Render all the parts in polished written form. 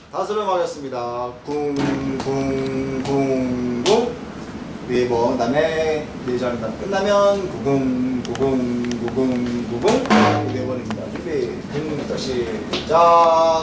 다스름 하겠습니다. 쿵쿵쿵쿵 4번. 그 다음에 4절 끝나면 구궁구궁구궁구궁 4번입니다. 준비. 쿵부터 시작.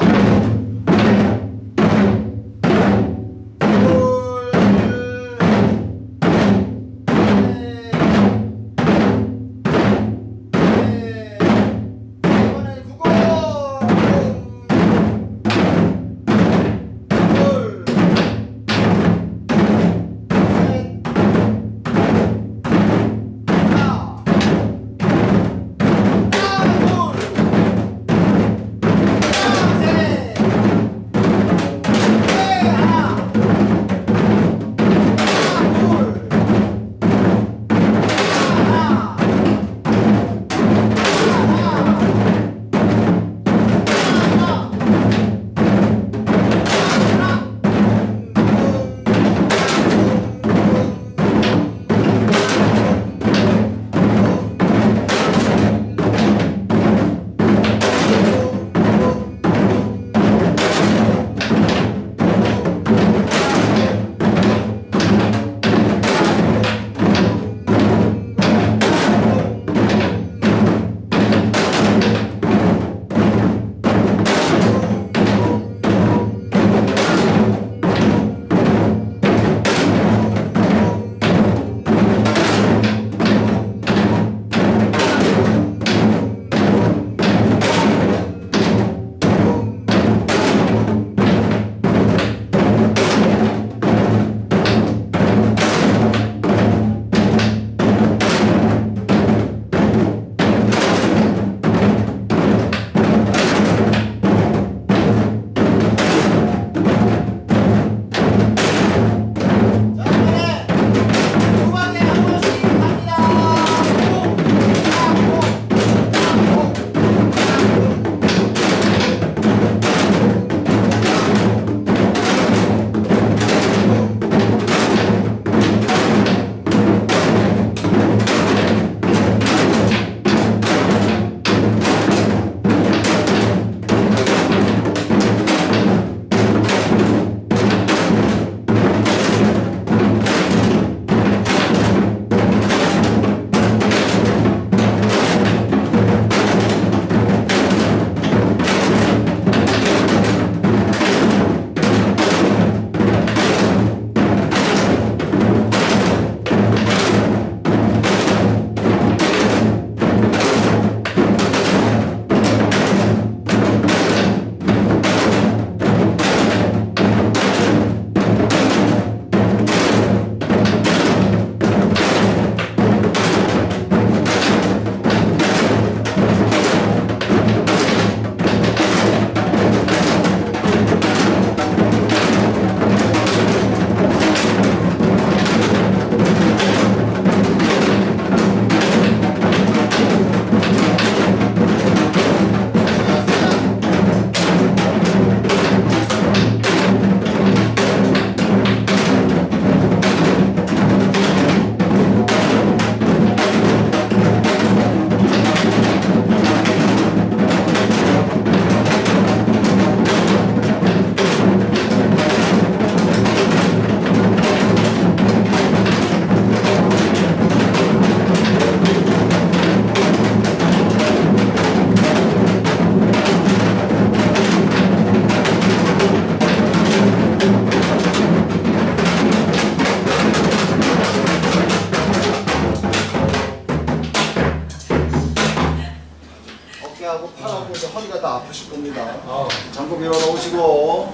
허리가 다 아프실 겁니다. 잠깐 밀어놓으시고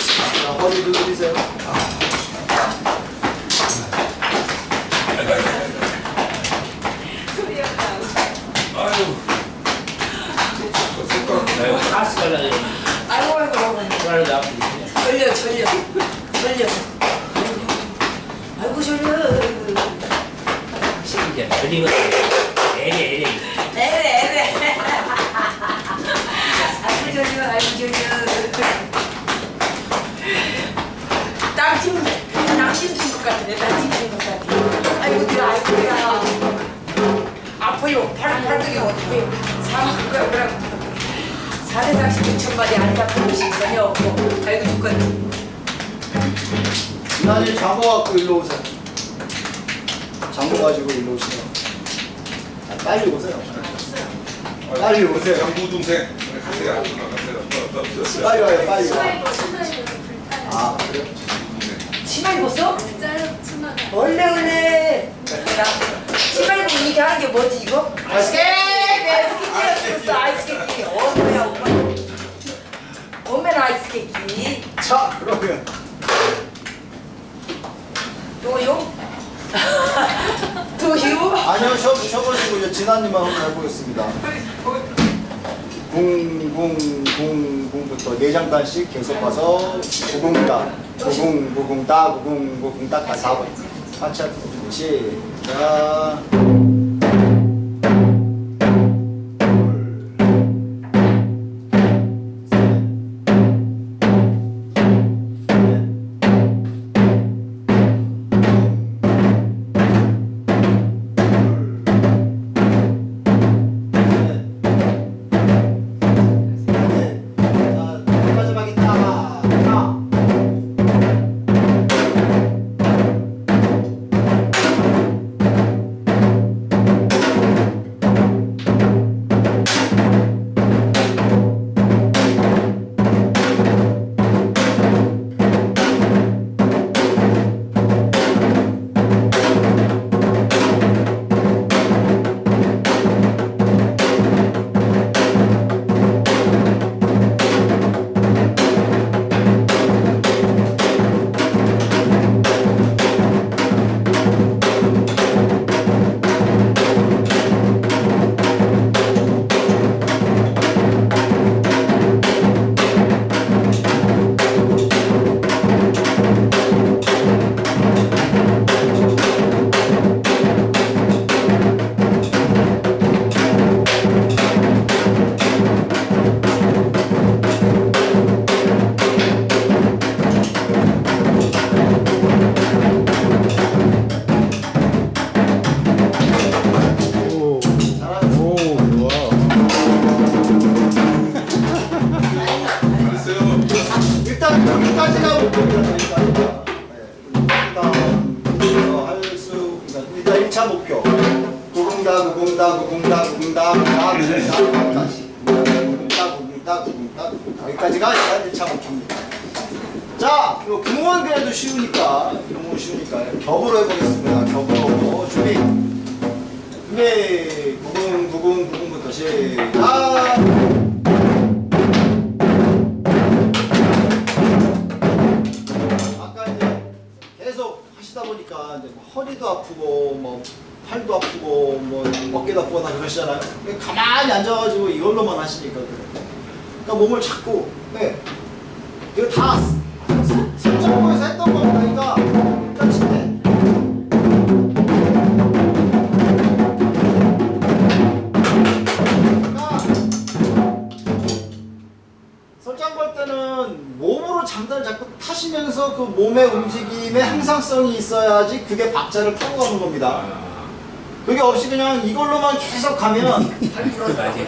자, 허리 두드리세요. 가스 갈라져. 아이고 갈라져. 절려 아이고 절려 신기해. 절리고 에레 아이고 절려 땀 튀는 것 같네. 땀 튀는 것 같아. 아이고야 아파요. 팔뚝이 어때요? 사람 그거야. 4대상씩 6천마디 안 잡힌 것이 전혀 없고 아이고 지난일 장고 갖고 일로 오세요. 장고 가지고 일로 오시면. 아, 빨리 오세요. 빨리 오세요. 장구 동생. 가세요. 빨리 와요, 빨리 치마 와. 입어, 치마 입어서 불편해. 아, 그래요? 치마 입었어? 짧은 치마가. 원래 치마 입고 이렇게 하는 게 뭐지 이거? 아이스케이크 아이스케이크 어머야 엄마 엄마는 아이스케이크 자, 그러면. 또요? 또요? 아니요, 쉬어보시고 이제 진아님만 한번 해보겠습니다. 붕붕붕붕부터 4장단씩 계속 가서 구궁따 구궁따 구궁따까지 4번 같이 할게요. 시작. 일단 여기까지가 목표입니다. 일단 할수 일단 1차 목표. 구궁다 여기까지가 일단 1차 목표입니다. 자, 이거 구멍은 그래도 쉬우니까 겹으로 해보겠습니다. 겹으로 준비. 구궁부터 시작. 하시다 보니까 이제 뭐 허리도 아프고 뭐 팔도 아프고 뭐 어깨도 아프고 다 그러시잖아요. 가만히 앉아가지고 이걸로만 하시니까 그러니까 몸을 자꾸 이거 다 설정부에서 했던 겁니다. 그러니까 일단 침대 설정 걸 때는 몸으로 장단을 자꾸 타시면서 그 몸의 움직임에 항상성이 있어야지 그게 박자를 타고 가는 겁니다. 그게 없이 그냥 이걸로만 계속 가면 팔 풀어줘야지.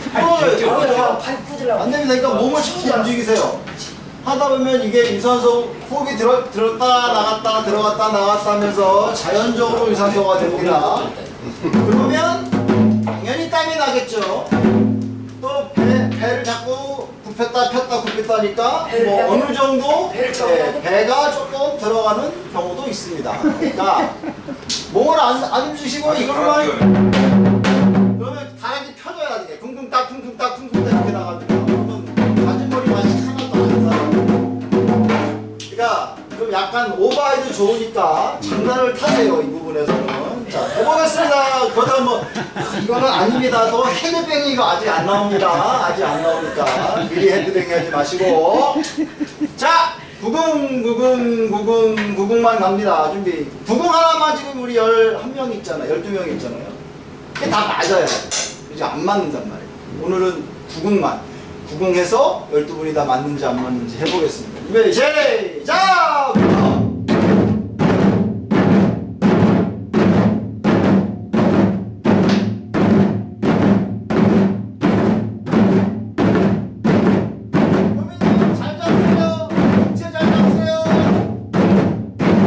팔 푸들라고 안 됩니다. 그러니까 몸을 자꾸 움직이세요. 하다 보면 이게 유산소 호흡이 들었다 나갔다 들어갔다 나갔다 하면서 자연적으로 유산소가 됩니다. 그러면 당연히 땀이 나겠죠. 또 배를 자꾸 굽혔다 폈다 굽혔다 하니까 뭐 어느 정도 배가 조금 들어가는 경우도 있습니다. 그러니까 몸을 안 움직이시고 이걸로만 그러면 다리 펴져야 돼. 쿵쿵딱 쿵쿵딱 쿵쿵딱 이렇게 나가거든요. 그러면 가진머리 맛이 하나도 안 나요. 그러니까 좀 약간 오버해도 좋으니까 장난을 타세요. 이 부분에서는. 자, 해보겠습니다. 그러다 뭐 이거는 아닙니다. 또 해외병이 이거 아직 안 나옵니다. 아직 안 나오니까 미리 헤드뱅이 하지 마시고. 자, 구궁만 갑니다. 준비. 구궁 하나만 지금 우리 11명 있잖아요. 12명 있잖아요. 그게 다 맞아요. 이제 안 맞는단 말이에요. 오늘은 구궁만. 구궁해서 12분이 다 맞는지 안 맞는지 해보겠습니다. 준비, 시작! 잘 잡으세요.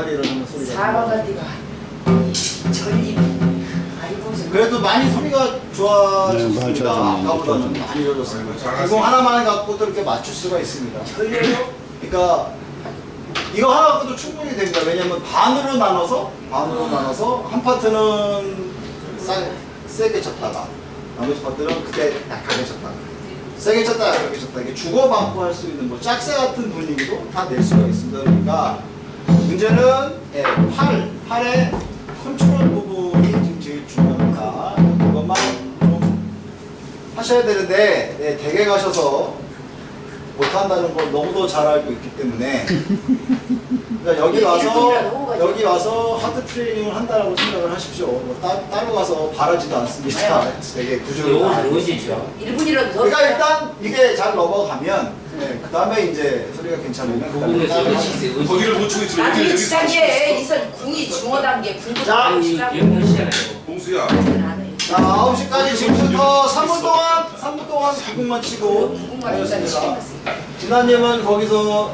지나리 이러는 소리가. 사방가디가 전립. 아이고 그래도 많이 소리가 네, 좋아졌습니다. 많이 좋아졌네요. 아까보다는 많이 좋아졌습니다. 구공 하나만 갖고도 이렇게 맞출 수가 있습니다. 전례로 그러니까 이거 하나 갖고도 충분히 됩니다. 왜냐면 반으로 나눠서 한 파트는 세게 쳤다가 나머지 파트는 그때 약하게 쳤다가 세게 쳤다 약하게 쳤다 이게 주고받고 할 수 있는 뭐 짝새 같은 분위기도 다 낼 수가 있습니다. 그러니까 문제는 팔의 컨트롤 부분이 지금 제일 중요합니다. 그것만 좀 하셔야 되는데 댁에 가셔서 못한다는 걸 너무도 잘 알고 있기 때문에 그러니까 여기 와서 하드 트레이닝을 한다라고 생각을 하십시오. 뭐 따로 가서 바라지도 않습니다. 되게 구조를 다 알고 있습니다. 1분이라도 더. 그러니까 일단 이게 잘 넘어가면 그 다음에 이제 소리가 괜찮으면 구공에 그다음에 쏘듯이 거기를 못 치고 있지. 나중에 지단계 이선 궁이 중어 단계 궁도 자, 다 치라고. 영문 시작해요. 봉수야. 자 9시까지 지금부터 3분 동안 구공만 치고 궁만 일단 하겠습니다. 치겠습니다. 진아님은 거기서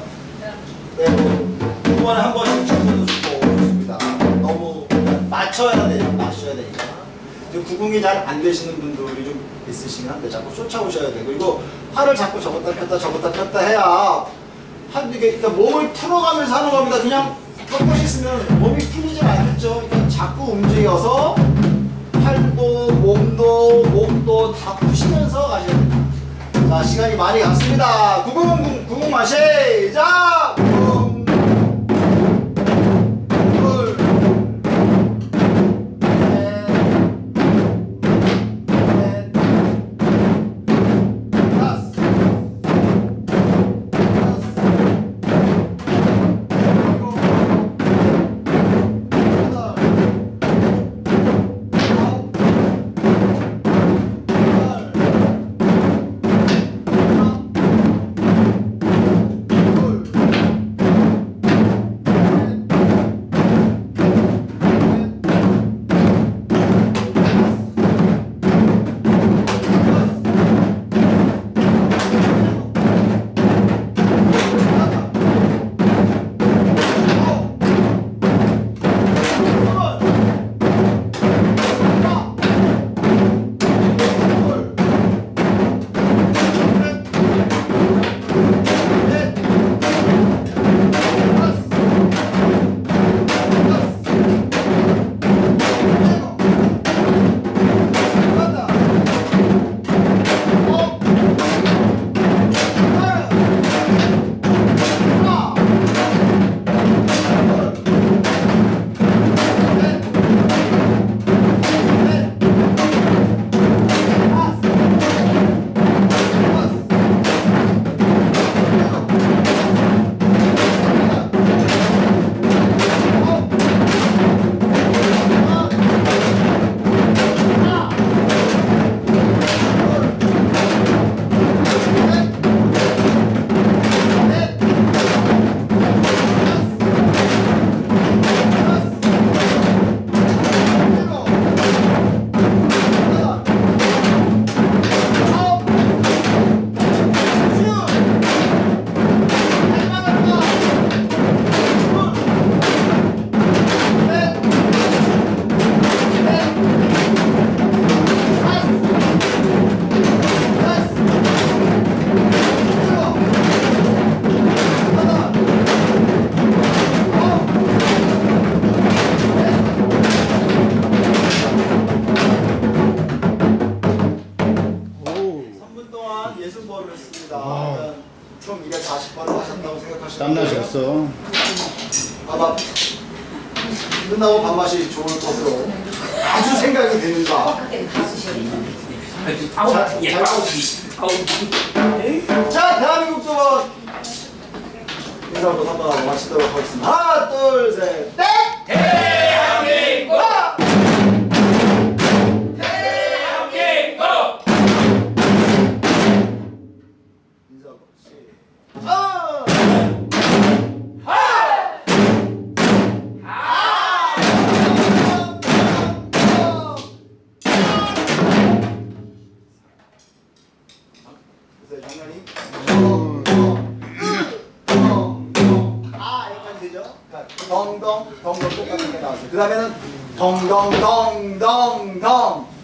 이번에 한 번씩 쳐서도 좋고 좋습니다. 너무 맞춰야 되니까. 지금 구궁이 잘 안 되시는 분들이 좀 있으시긴 한데 자꾸 쫓아오셔야 되고 그리고 팔을 자꾸 접었다 폈다 해야 이게 그러니까 몸을 풀어가면서 하는 겁니다. 그냥 뻣뻣이 있으면 몸이 풀리지 않겠죠. 그러니까 자꾸 움직여서 팔도 몸도 다 푸시면서 가셔야 됩니다. 자 시간이 많이 갔습니다. 구궁 마시 시작! 구궁 둘 셋 다섯 총 240번을 하셨다고 생각하시면 땀나셨어. 아마 끝나고 밥맛이 좋을 것으로 아주 생각이 됩니다. 그때 다 쓰셔야겠네. 자, 대한민국 쪽은 인사부터 한번 하고 마치도록 하겠습니다. 하나, 둘, 셋, 넷! 대한민국! 인사부터 시작! 장난이 여기까지 되죠? 덩덩 똑같은 게 나왔어요. 그 다음에는 덩덩덩덩덩